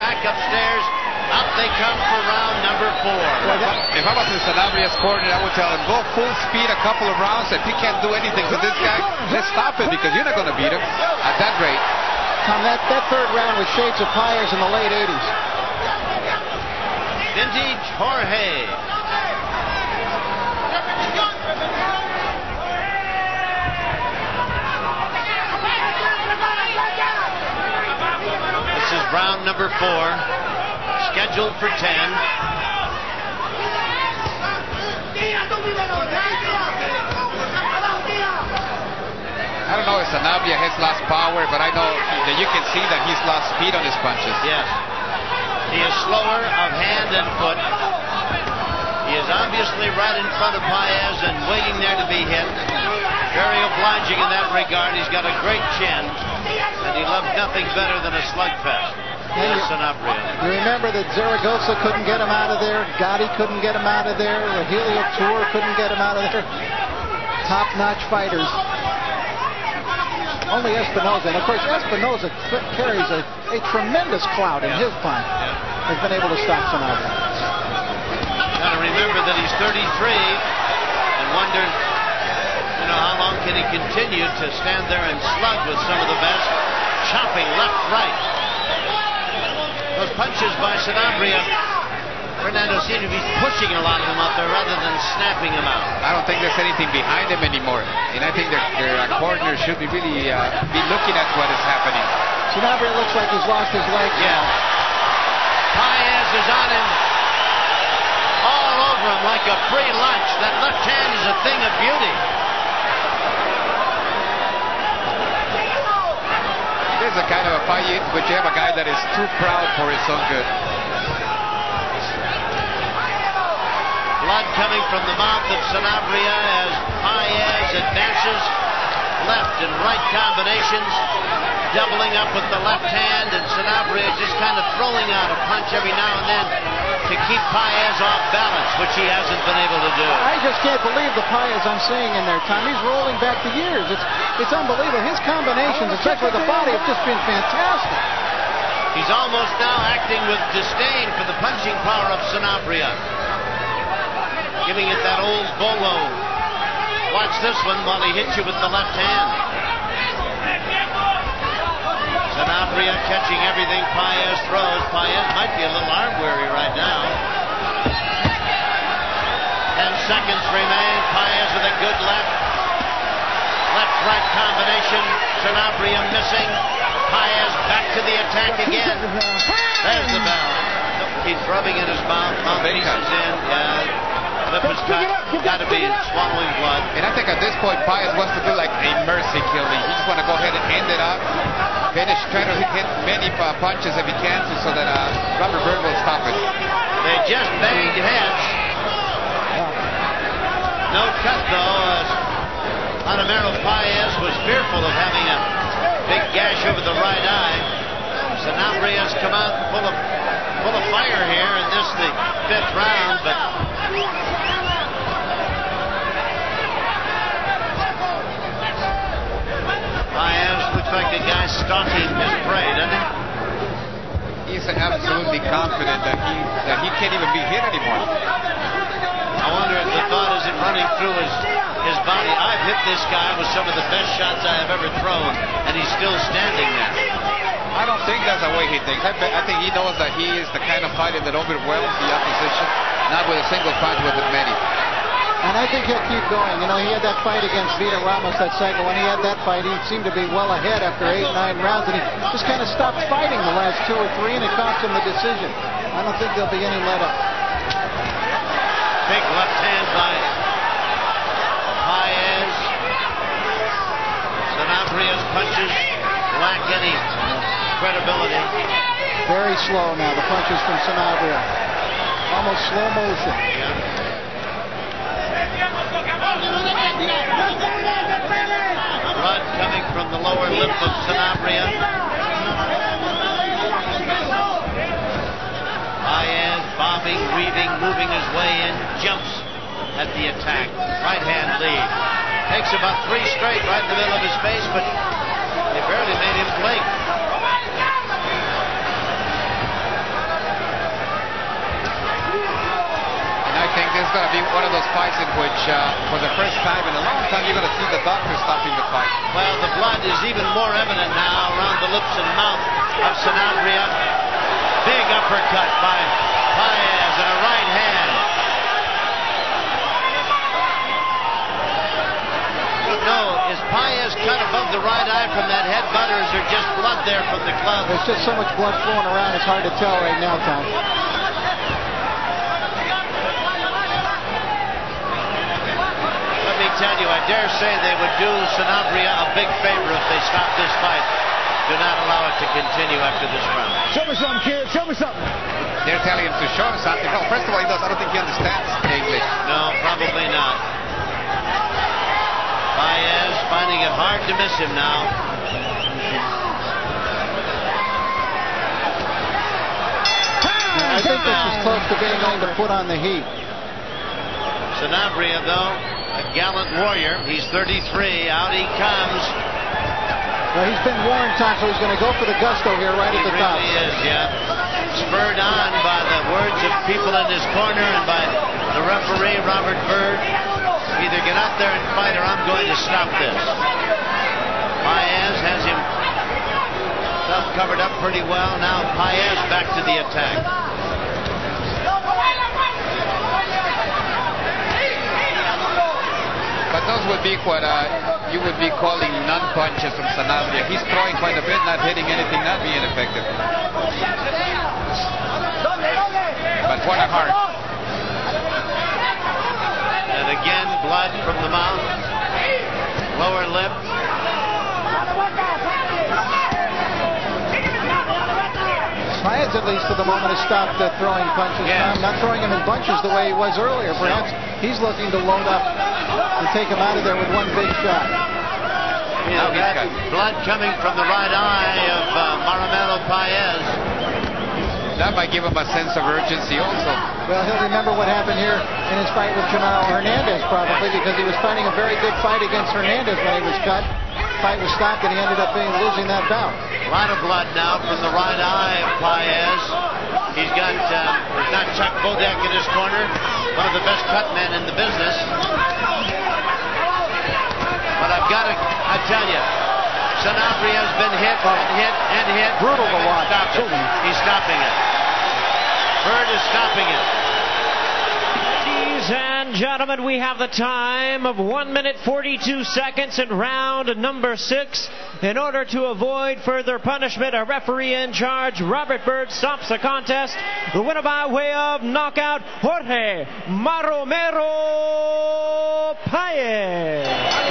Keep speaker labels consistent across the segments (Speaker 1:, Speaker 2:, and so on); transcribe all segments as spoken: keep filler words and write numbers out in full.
Speaker 1: back upstairs. Up they come for round number four.
Speaker 2: If I was in Sanabria's corner, I would tell him, go full speed a couple of rounds. If he can't do anything to this guy, let's stop it because you're not going to beat him at that rate.
Speaker 3: Tom, that, that third round was shades of Paez in the late eighties.
Speaker 1: Vintage Jorge. This is round number four, scheduled for ten.
Speaker 2: I don't know if Sanabria has lost power, but I know that you can see that he's lost speed on his punches.
Speaker 1: Yes. He is slower of hand and foot. He is obviously right in front of Paez and waiting there to be hit. Very obliging in that regard. He's got a great chin, and he loved nothing better than a slugfest.
Speaker 3: You, you remember that Zaragoza couldn't get him out of there. Gotti couldn't get him out of there. The Helio Tour couldn't get him out of there. Top-notch fighters. Only Espinoza, and of course Espinoza carries a, a tremendous clout in his punch. Yeah. Has been able to stop Sanabria.
Speaker 1: Got to remember that he's thirty-three, and wonder, you know, how long can he continue to stand there and slug with some of the best, chopping left, right. Those punches by Sanabria, Fernando seems to be pushing a lot of them out there rather than snapping them out.
Speaker 2: I don't think there's anything behind them anymore, and I think their, their uh, corners should be really uh, be looking at what is happening.
Speaker 3: Sanabria looks like he's lost his legs.
Speaker 1: Yeah. Paez is on him, all over him like a free lunch. That left hand is a thing of beauty.
Speaker 2: This is a kind of a fight in which you have a guy that is too proud for his own good.
Speaker 1: Blood coming from the mouth of Sanabria as Paez advances. Left and right combinations, doubling up with the left hand, and Sanabria just kind of throwing out a punch every now and then to keep Paez off balance, which he hasn't been able to do.
Speaker 3: I just can't believe the Paez I'm seeing in there, Tom. He's rolling back to years. It's, it's unbelievable. His combinations, especially with the body, have just been fantastic.
Speaker 1: He's almost now acting with disdain for the punching power of Sanabria. Giving it that old bolo. Watch this one while he hits you with the left hand. Sanabria catching everything Paez throws. Paez might be a little arm weary right now. Ten seconds remain. Paez with a good left. Left-right combination. Sanabria missing. Paez back to the attack again. There's the bell. Keeps rubbing in his mouth. Mouth pieces in. Yeah. Lip is cut, got to be swallowing blood.
Speaker 2: And I think at this point, Paez wants to do like a mercy killing. He just want to go ahead and end it up, finish, try to hit many uh, punches if he can, to, so that uh, Robert Byrd will stop it.
Speaker 1: They just banged heads. No cut though, as Anamero Paez was fearful of having a big gash over the right eye. Sanabria's come out full of full of fire here in this the fifth round, but Paez looks like a guy stalking his prey, doesn't he?
Speaker 2: He's absolutely confident that he that he can't even be hit anymore.
Speaker 1: I wonder if the thought isn't running through his his body. I've hit this guy with some of the best shots I have ever thrown, and he's still standing there.
Speaker 2: I don't think that's the way he thinks. I, I think he knows that he is the kind of fighter that overwhelms the opposition, not with a single punch, but with many.
Speaker 3: And I think he'll keep going. You know, he had that fight against Vita Ramos, that second. When he had that fight, he seemed to be well ahead after eight, nine rounds, and he just kind of stopped fighting the last two or three, and it cost him the decision. I don't think there'll be any let-up.
Speaker 1: Big left hand by Paez. Sanabria's punches lack any credibility.
Speaker 3: Very slow now, the punches from Sanabria. Almost slow motion.
Speaker 1: Yeah. Blood coming from the lower lip of Sanabria. Paez bobbing, weaving, moving his way in, jumps at the attack. Right hand lead. Takes about three straight right in the middle of his face, but they barely made him blink.
Speaker 2: going to be one of those fights in which, uh, for the first time in a long time, you're going to see the doctor stopping the fight.
Speaker 1: Well, the blood is even more evident now around the lips and mouth of Sanabria. Big uppercut by Paez and a right hand. No, is Paez cut above the right eye from that headbutt, or is there just blood there from the club?
Speaker 3: There's just so much blood flowing around, it's hard to tell right now, Tom.
Speaker 1: Let me tell you, I dare say they would do Sanabria a big favor if they stopped this fight. Do not allow it to continue after this round.
Speaker 4: Show me something, kid. Show me something.
Speaker 2: They're telling him to show him something. Well, first of all, he does. I don't think he understands English.
Speaker 1: No, probably not. Paez finding it hard to miss him now.
Speaker 3: I think this is close to being able to put on the heat.
Speaker 1: Sanabria, though, a gallant warrior. He's thirty-three. Out he comes.
Speaker 3: Well, he's been warned, Tom, so he's going to go for the gusto here right
Speaker 1: He
Speaker 3: at the top.
Speaker 1: really is, yeah. Spurred on by the words of people in his corner and by the referee, Robert Byrd. Either get out there and fight or I'm going to stop this. Paez has him covered up pretty well. Now Paez back to the attack.
Speaker 2: But those would be what uh, you would be calling non-punches from Sanabria. He's throwing quite a bit, not hitting anything, not being effective. But what a heart.
Speaker 1: And again, blood from the mouth, lower lip.
Speaker 3: Paez, at least for the moment, has stopped uh, throwing punches.
Speaker 1: Yes.
Speaker 3: Tom, not throwing him in bunches the way he was earlier. Perhaps he's looking to load up and take him out of there with one big shot.
Speaker 1: Yeah, that blood coming from the right eye of uh, Marimelo Paez.
Speaker 2: That might give him a sense of urgency also.
Speaker 3: Well, he'll remember what happened here in his fight with Canelo Hernandez, probably, because he was fighting a very good fight against Hernandez when he was cut. Fight was stopped, and he ended up being losing that bout.
Speaker 1: A lot of blood now from the right eye of Paez. He's got, uh, he's got Chuck Bodak in his corner, one of the best cut men in the business. But I've got to, I tell you, Sanabria has been hit and hit and hit.
Speaker 3: Brutal to watch.
Speaker 1: Stop it. He's stopping it. Byrd is stopping it.
Speaker 5: Ladies and gentlemen, we have the time of one minute forty-two seconds in round number six. In order to avoid further punishment, a referee in charge, Robert Byrd, stops the contest. The winner by way of knockout, Jorge Maromero Paez.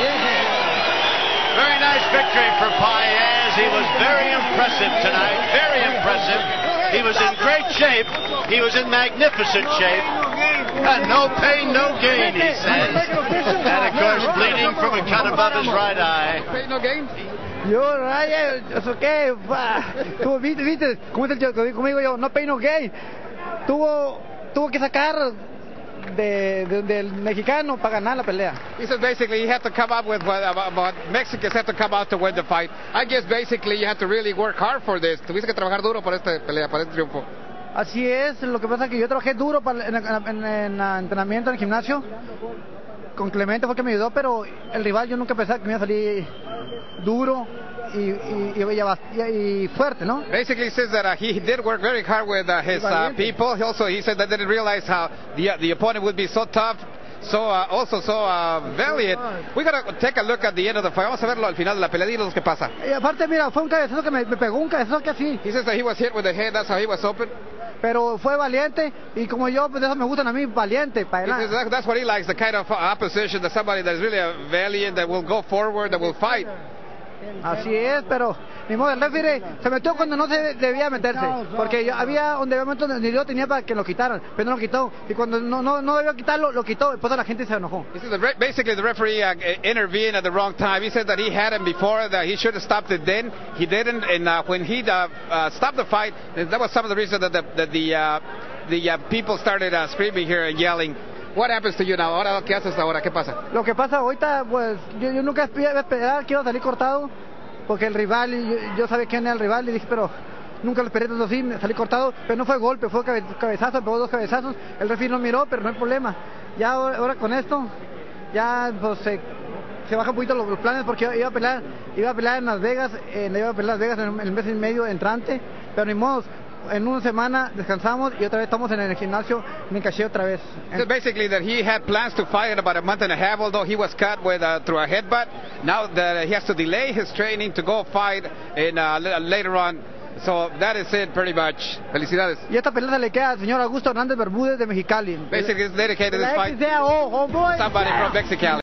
Speaker 1: Very nice victory for Paez. He was very impressive tonight. Very impressive. He was in great shape. He was in magnificent shape. And no pain, no gain, he says. And of course, bleeding from a cut above his right eye.
Speaker 4: Pain, no gain. Yo, Raya, eso qué, tú viste, viste, como es el yo, como digo yo, no pain, no gain. Tuvo, tuvo que sacar de, de, del mexicano para ganar la pelea.
Speaker 2: He said basically you have to come up with what about Mexicans have to come out to win the fight. I guess basically you have to really work hard for this. Tuviste que trabajar duro para esta pelea, para este triunfo.
Speaker 4: Así es, lo que pasa es que yo trabajé duro para, en, en, en, en entrenamiento en el gimnasio. Con Clemente fue que me ayudó, pero el rival yo nunca pensaba que me iba a salir duro y, y, y, y fuerte, ¿no?
Speaker 2: Basically, he says that uh, he did work very hard with uh, his uh, people. He also he said that they didn't realize how the uh, the opponent would be so tough, so uh, also so uh, valiant. We gotta take a look at the end of the fight. Vamos a verlo al final de la pelea. Dinos qué pasa.
Speaker 4: Y aparte, mira, fue un cabezazo que me, me pegó un cabezazo que así.
Speaker 2: He says that he was hit with the head. That's how he was open.
Speaker 4: Pero fue valiente y como yo, pues de eso me gustan a mí, valiente, para adelante.
Speaker 2: That, that's what he likes, the kind of opposition, that somebody that is really a valiant, that will go forward, that will fight.
Speaker 4: Así es, pero ni modo, el referee se metió cuando no se debía meterse, porque yo, había donde momento donde yo tenía para que lo quitaran, pero no lo quitó, y cuando no no no debió quitarlo, lo quitó, y pues la gente se enojó.
Speaker 2: He said that basically the referee uh, intervened at the wrong time. He said that he had him before, that he should have stopped it then. He didn't, and uh, when he uh, uh, stopped the fight, that was some of the reason that the that the uh, the uh, people started uh, screaming here and yelling. What happens to you now? Ahora, ¿qué haces ahora? ¿Qué pasa?
Speaker 4: Lo que pasa ahorita, pues yo, yo nunca iba a esperar, quiero salir cortado, porque el rival, yo, yo sabía quién era el rival, y dije, pero nunca lo esperé tanto así, me salí cortado, pero no fue golpe, fue cabe, cabezazo, pegó dos cabezazos, el referee no miró, pero no hay problema. Ya ahora, ahora con esto, ya pues se, se bajan un poquito los, los planes porque iba a pelear, iba a pelear en Las Vegas, eh, iba a pelear en Las Vegas en, en el mes y medio entrante, pero ni modo. En una semana descansamos y otra vez estamos en el gimnasio, me encaché otra vez.
Speaker 2: So basically that he had plans to fight in about a month and a half, although he was cut with uh, through a headbutt. Now that he has to delay his training to go fight in uh, later on. So that is it pretty much. Felicidades.
Speaker 4: Y esta pelea se le queda al señor Augusto Hernández Bermúdez de Mexicali.
Speaker 2: Basically it's dedicated this
Speaker 4: La
Speaker 2: fight
Speaker 4: X D A O, oh boy.
Speaker 2: to somebody from Mexicali.